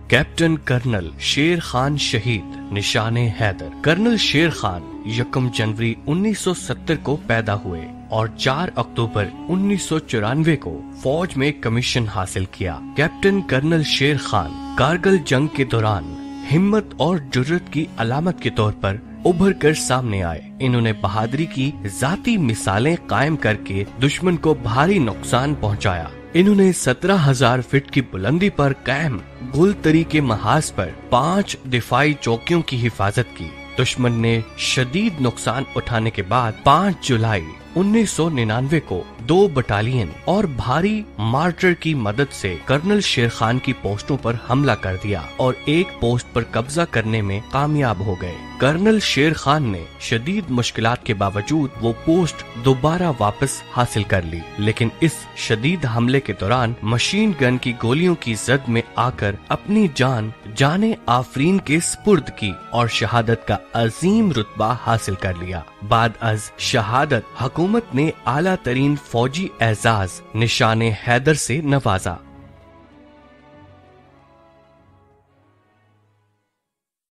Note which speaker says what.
Speaker 1: Captain colonel Sher Khan شہید نشان Haider. Colonel Sher Khan 1 جنوری 1970 کو پیدا ہوئے اور 4 اکتوبر 1994 کو فوج میں کمیشن حاصل کیا۔ کیپٹن کرنل شیر خان کارگل جنگ کے دوران ہمت اور جرأت کی علامت کے طور پر ابھر کر سامنے آئے۔ انہوں نے بہادری کی ذاتی مثالیں قائم کر کے دشمن کو بھاری نقصان پہنچایا۔ انہوں نے 17,000 فٹ کی بلندی پر قائم گلتری کے محاذ پر 5 دفاعی چوکیوں کی حفاظت کی۔ دشمن نے شدید نقصان اٹھانے کے بعد 5 جولائی 1999 کو 2 بٹالین اور بھاری مارٹر کی مدد سے کرنل شیر خان کی پوسٹوں پر حملہ کر دیا اور ایک پوسٹ پر قبضہ کرنے میں کامیاب ہو گئے۔ کرنل شیر خان نے شدید مشکلات کے باوجود وہ پوسٹ دوبارہ واپس حاصل کر لی، لیکن اس شدید حملے کے دوران مشین گن کی گولیوں کی زد میں آ کر اپنی جان آفرین کے سپرد کی اور شہادت کا عظیم رتبہ حاصل کر لیا۔ بعد از شہادت حکومت نے اعلیٰ ترین فوجی اعزاز نشان حیدر سے نوازا۔